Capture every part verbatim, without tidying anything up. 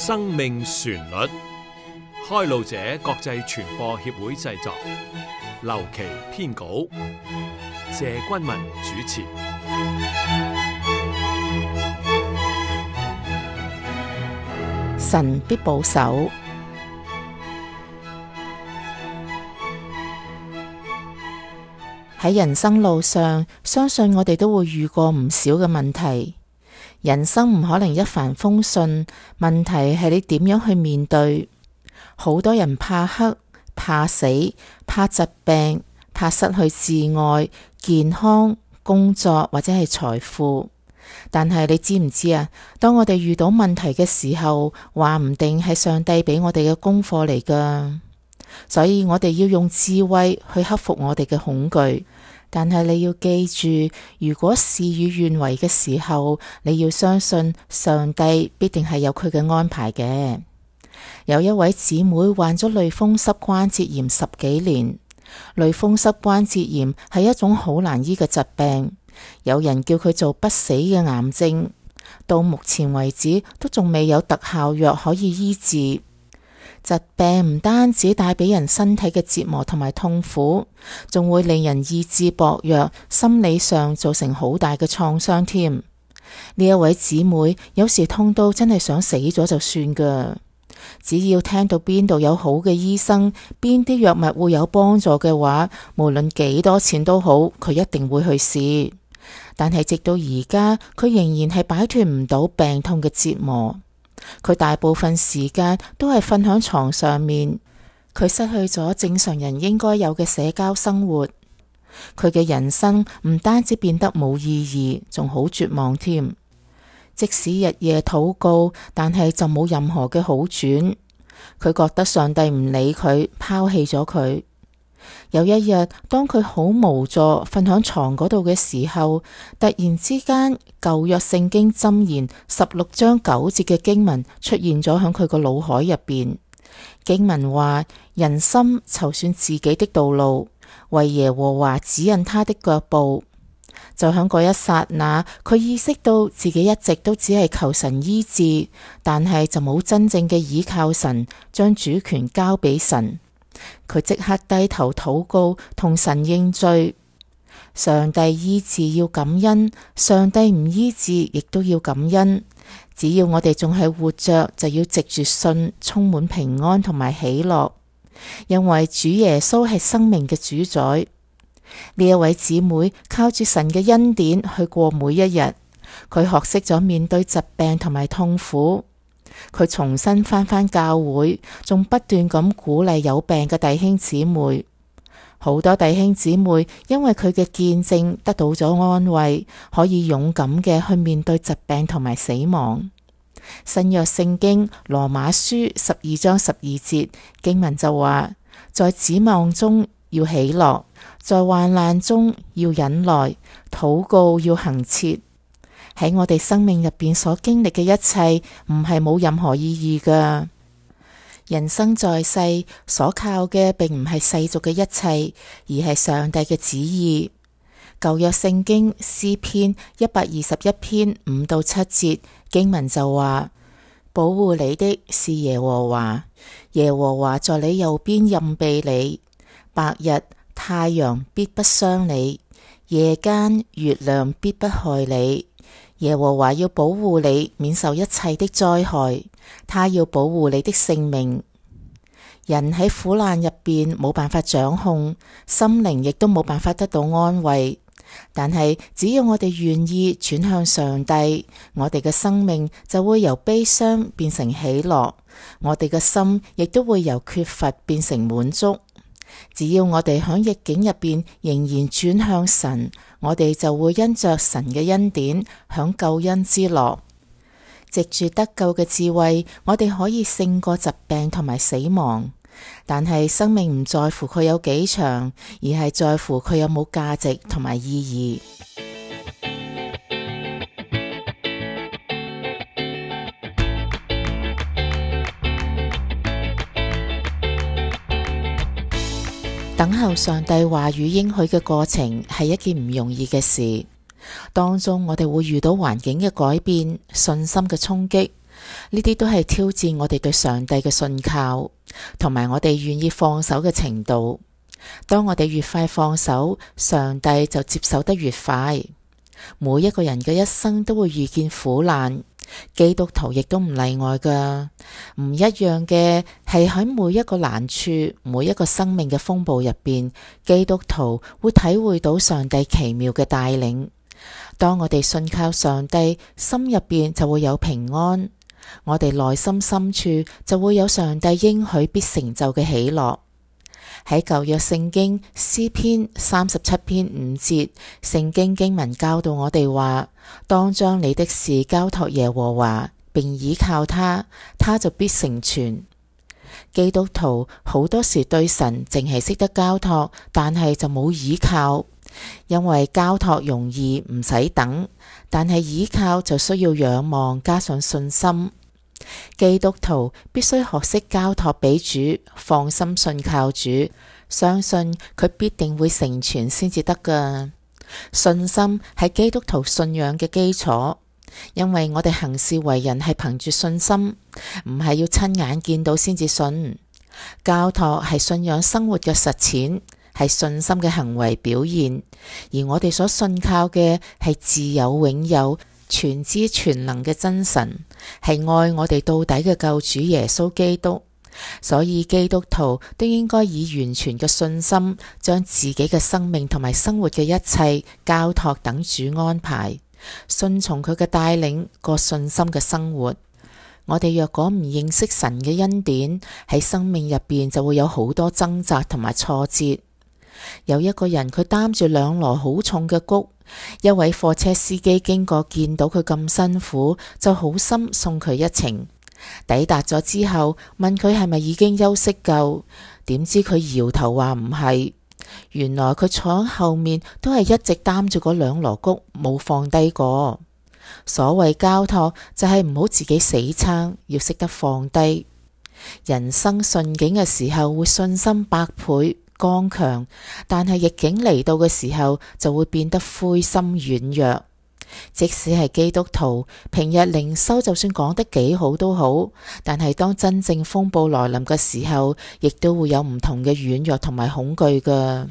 生命旋律，開路者國際傳播協會製作，劉琦編稿，謝君文主持。 神必保守。喺人生路上，相信我哋都會遇過唔少嘅問題。人生唔可能一帆風順，問題係你點樣去面對。好多人怕黑、怕死、怕疾病、怕失去摯愛、健康、工作或者係財富。但係你知唔知啊？當我哋遇到問題嘅時候，話唔定係上帝俾我哋嘅功課嚟㗎。所以我哋要用智慧去克服我哋嘅恐懼。但係你要記住，如果事與願違嘅時候，你要相信上帝必定係有佢嘅安排嘅。有一位姊妹患咗類風濕關節炎十幾年。類風濕關節炎係一種好難醫嘅疾病，有人叫佢做不死嘅癌症，到目前為止都仲未有特效藥可以醫治。疾病唔單止帶俾人身體嘅折磨同埋痛苦，仲會令人意志薄弱，心理上造成好大嘅創傷添。呢一位姊妹有時痛到真係想死咗就算噶，只要聽到邊度有好嘅醫生，邊啲藥物會有幫助嘅話，無論幾多錢都好，佢一定會去試。但係直到而家，佢仍然係擺脫唔到病痛嘅折磨。佢大部分時間都係瞓喺床上面，佢失去咗正常人應該有嘅社交生活。佢嘅人生唔單止變得冇意義，仲好絕望添。即使日夜禱告，但係就冇任何嘅好轉。佢覺得上帝唔理佢，拋棄咗佢。有一日，當佢好無助瞓喺床嗰度嘅時候，突然之間舊約聖經箴言十六章九節嘅經文出現咗喺佢個腦海入邊。經文話：人心籌算自己的道路，為耶和華指引他的腳步。就喺嗰一剎那，佢意識到自己一直都只係求神醫治，但係就冇真正嘅倚靠神，將主權交俾神。佢即刻低頭禱告，同神認罪。上帝醫治要感恩，上帝唔醫治亦都要感恩。只要我哋仲係活着，就要藉住信充滿平安同埋喜樂，因為主耶穌係生命嘅主宰。呢一位姊妹靠住神嘅恩典去過每一日，佢學識咗面對疾病同埋痛苦。佢重新返返教會，仲不斷咁鼓勵有病嘅弟兄姊妹。好多弟兄姊妹因為佢嘅見證得到咗安慰，可以勇敢嘅去面對疾病同埋死亡。新約聖經羅馬書十二章十二節經文就話：在指望中要喜樂，在患難中要忍耐，禱告要恆切。喺我哋生命入邊所經歷嘅一切，唔係冇任何意義噶。人生在世所靠嘅並唔係世俗嘅一切，而係上帝嘅旨意。舊約聖經詩篇一百二十一篇五到七節經文就話：保護你的是耶和華，耶和華在你右邊蔭庇你，白日太陽必不傷你，夜間月亮必不害你。耶和華要保護你免受一切的災害，他要保護你的性命。人喺苦難入邊冇辦法掌控，心靈亦都冇辦法得到安慰。但係只要我哋願意轉向上帝，我哋嘅生命就會由悲傷變成喜樂，我哋嘅心亦都會由缺乏變成滿足。只要我哋喺逆境入邊仍然轉向神，我哋就會因着神嘅恩典享救恩之樂。藉住得救嘅智慧，我哋可以勝過疾病同埋死亡。但係生命唔在乎佢有幾長，而係在乎佢有冇價值同埋意義。等候上帝話語應許嘅過程係一件唔容易嘅事，當中我哋會遇到環境嘅改變、信心嘅衝擊， 呢啲都係挑戰我哋對上帝嘅信靠，同埋我哋願意放手嘅程度。當我哋越快放手，上帝就接手得越快。每一個人嘅一生都會遇見苦難，基督徒亦都唔例外㗎。唔一樣嘅係喺每一個難處、每一個生命嘅風暴入邊，基督徒會體會到上帝奇妙嘅帶領。當我哋信靠上帝，心入邊就會有平安，我哋內心深處就會有上帝應許必成就嘅喜樂。喺舊約聖經詩篇三十七篇五節，聖經經文教導我哋話：當將你的事交託耶和華，並倚靠他，他就必成全。基督徒好多時對神淨係識得交託，但係就冇倚靠，因為交託容易唔使等，但係倚靠就需要仰望加上信心。基督徒必須學識交託俾主，放心信靠主，相信佢必定會成全先至得㗎。信心係基督徒信仰嘅基礎，因為我哋行事為人係憑住信心，唔係要親眼見到先至信。交託係信仰生活嘅實踐，係信心嘅行為表現，而我哋所信靠嘅係自有永有、全知全能嘅真神，係愛我哋到底嘅救主耶穌基督。所以基督徒都應該以完全嘅信心，將自己嘅生命同埋生活嘅一切交託等主安排，順從佢嘅帶領，過信心嘅生活。我哋若果唔認識神嘅恩典，喺生命入邊就會有好多掙扎同埋挫折。有一個人佢擔住兩籮好重嘅穀，一位貨車司機經過見到佢咁辛苦，就好心送佢一程。抵達咗之後，問佢係咪已經休息夠，點知佢搖頭話唔係。原來佢坐喺後面都係一直擔住嗰兩籮穀，冇放低過。所謂交託就係唔好自己死撐，要識得放低。人生順境嘅時候會信心百倍剛強，但係逆境嚟到嘅時候就會變得灰心軟弱。即使係基督徒，平日靈修就算講得幾好都好，但係當真正風暴來臨嘅時候，亦都會有唔同嘅軟弱同埋恐懼㗎。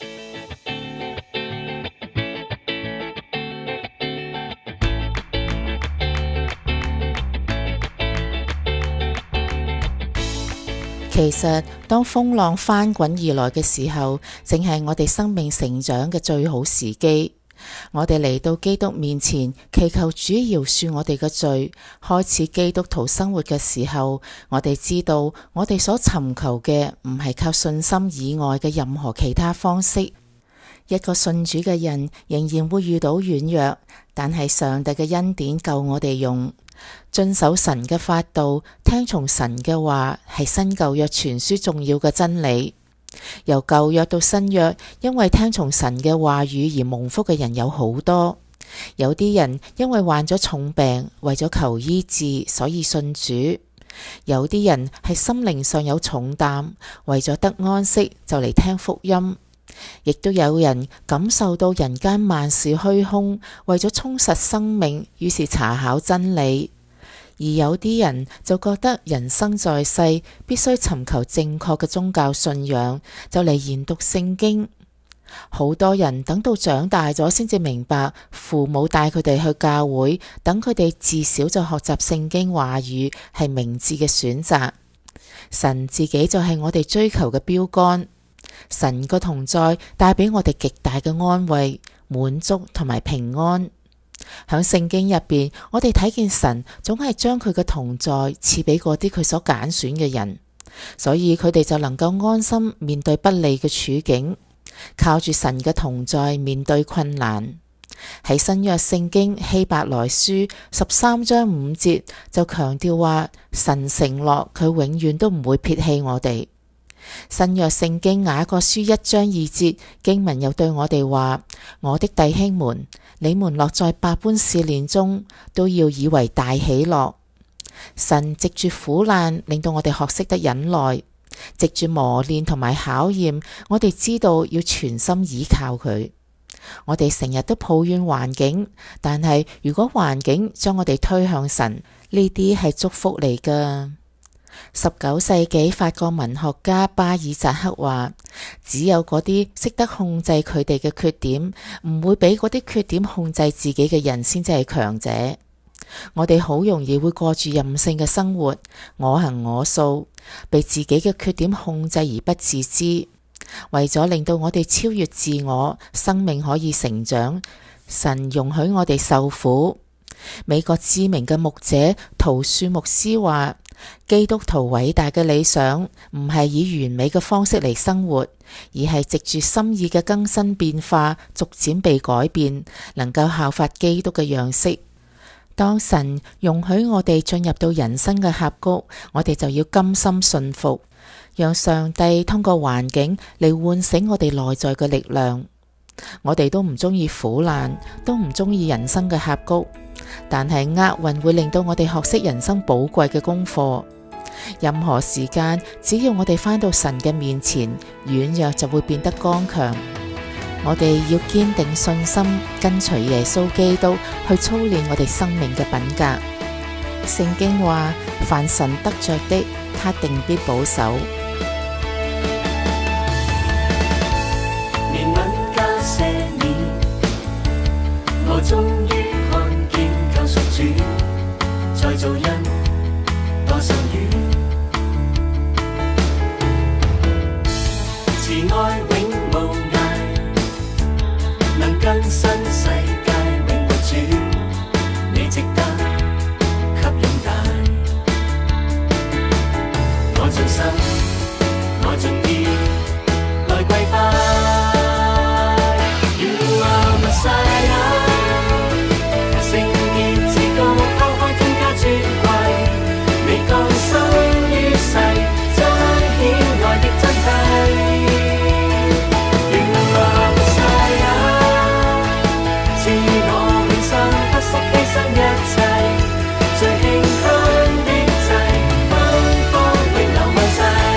其實當風浪翻滾而來嘅時候，正係我哋生命成長嘅最好時機。我哋嚟到基督面前，祈求主饒恕我哋嘅罪，開始基督徒生活嘅時候，我哋知道我哋所尋求嘅唔係靠信心以外嘅任何其他方式。一個信主嘅人仍然會遇到軟弱，但係上帝嘅恩典夠我哋用。遵守神嘅法度，聽從神嘅話，係新舊約傳書重要嘅真理。由舊約到新約，因為聽從神嘅話語而蒙福嘅人有好多。有啲人因為患咗重病，為咗求醫治，所以信主；有啲人係心靈上有重擔，為咗得安息就嚟聽福音；亦都有人感受到人間萬事虛空，為咗充實生命，於是查考真理。而有啲人就覺得人生在世必須尋求正確嘅宗教信仰，就嚟研讀聖經。好多人等到長大咗先至明白，父母帶佢哋去教會，等佢哋自小就學習聖經話語，係明智嘅選擇。神自己就係我哋追求嘅標杆。神個同在帶俾我哋極大嘅安慰、滿足同埋平安。響聖經入邊，我哋睇見神總係將佢嘅同在賜俾嗰啲佢所揀選嘅人，所以佢哋就能夠安心面對不利嘅處境，靠住神嘅同在面對困難。喺新約聖經希伯來書十三章五節就強調話，神承諾佢永遠都唔會撇棄我哋。新約聖經雅各書一章二節經文又對我哋話：我的弟兄們，你們落在百般試煉中，都要以為大喜樂。神藉住苦難令到我哋學識得忍耐，藉住磨練同埋考驗，我哋知道要全心倚靠佢。 我哋成日都抱怨環境，但係如果環境將我哋推向神，呢啲係祝福嚟㗎。十九世紀法國文學家巴爾扎克話，只有嗰啲識得控制佢哋嘅缺點，唔會俾嗰啲缺點控制自己嘅人，先至係強者。我哋好容易會過住任性嘅生活，我行我素，被自己嘅缺點控制而不自知。為咗令到我哋超越自我，生命可以成長，神容許我哋受苦。美國知名嘅牧者陶恕牧師話，基督徒偉大嘅理想唔係以完美嘅方式嚟生活，而係藉住心意嘅更新變化，逐漸被改變，能夠效法基督嘅樣式。當神容許我哋進入到人生嘅峽谷，我哋就要甘心信服，讓上帝通過環境嚟喚醒我哋內在嘅力量。我哋都唔中意苦難，都唔中意人生嘅峽谷，但係厄運會令到我哋學識人生寶貴嘅功課。任何時間，只要我哋返到神嘅面前，軟弱就會變得剛強。我哋要堅定信心，跟隨耶穌基督去操練我哋生命嘅品格。聖經話，凡神得着的，他定必保守。 憐憫加赦免，我終於看見救贖主，再造恩多受與，慈愛永無涯，能更新世界永活主，你值得給擁戴。我盡心，我盡意來跪拜。You are Messiah， 聖潔至高，拋開天家尊貴，你降生於世，彰顯愛的真諦。You are Messiah， 賜我永生，不惜犧牲一切，最馨香的祭，芬芳永流萬世。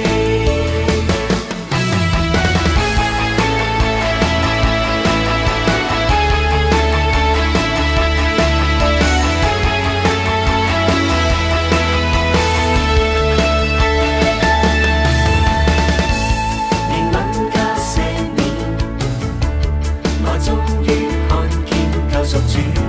憐憫加赦免，我終於看見救贖主。